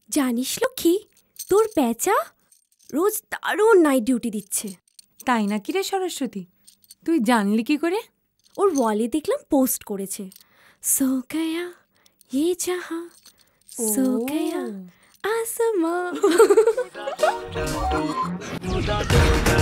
জানিস লক্ষ্মী, তোর প্যাঁচা রোজ দারুণ নাইট ডিউটি দিচ্ছে। তাই নাকি রে সরস্বতী? তুই জানলি কি করে? ওর ওয়ালে দেখলাম পোস্ট করেছে, সো গয়া ये जहां सो गया आसमां।